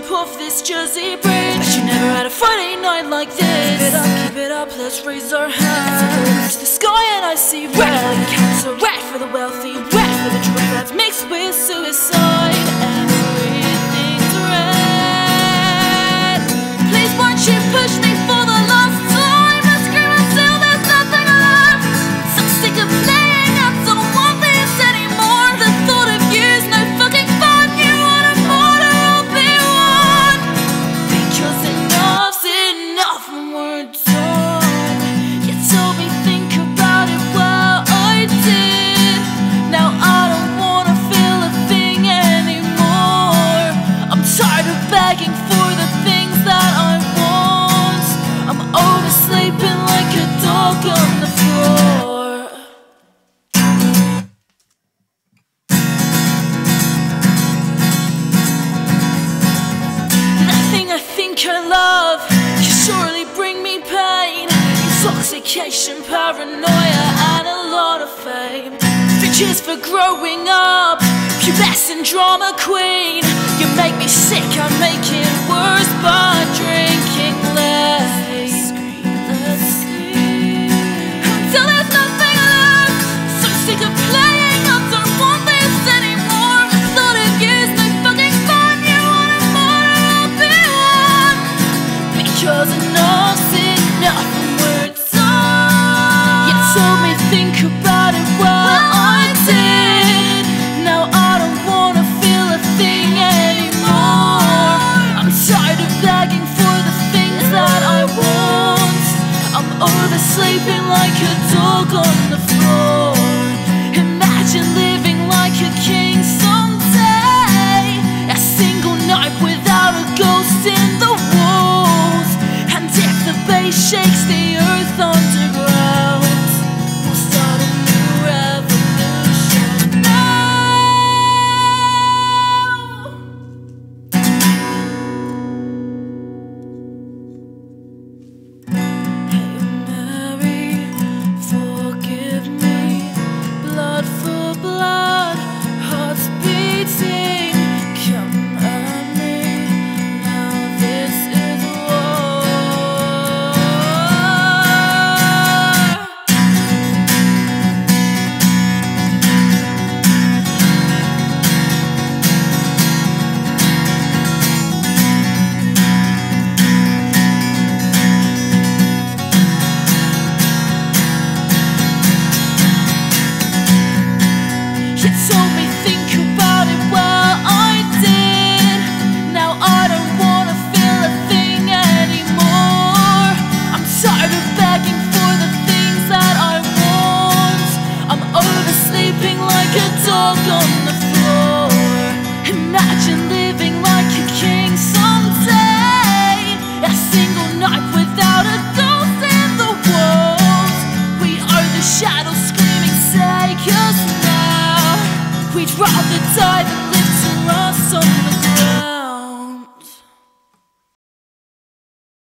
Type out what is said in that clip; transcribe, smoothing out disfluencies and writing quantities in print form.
of this Jersey bridge. Bet you never had a Friday night like this. Keep it up, let's raise our hands. I look to the sky and I see red for the cancer, red for the wealthy, red for the drug that's mixed with suicide. Everything's red. Please won't you push me for the last time and scream until there's nothing left. So sick of playing, I don't want this anymore. The thought of you's no fucking fun. You want a border, I'll be one. Because enough's enough when we're done. You told me think about it, well I did. Now I don't wanna feel a thing anymore. I'm tired of begging for the things that I want. I'm oversleeping like a dog on the floor. That thing I think I love can surely bring me pain. Intoxication, paranoia, and a lot of fame. 3 cheers for growing up, pubescent drama queen. You make me sick, I make it worse by drinking less. Until there's nothing left. So sick of playing, I don't want this anymore. The thought of you's no fucking fun. You want a more, I'll be one. Because enough's enough when we're done. You told me think about it, well I did. Now I don't wanna feel a thing anymore. I'm tired of begging for the things that I want. I'm oversleeping like a dog on the floor. Imagine living like a king someday. A single night without a ghost in the walls. And if the bass shakes the earth underground, we'll start a new revolution now. Hail Mary, forgive me. Blood for blood, hearts beating. Come at me, now this is war. You told me think about it, well I did. Now I don't wanna feel a thing anymore. I'm tired of begging for the things that I want. I'm oversleeping like a dog on the floor. Imagine living like a king someday. A single night without a ghost in the walls. We are the shadows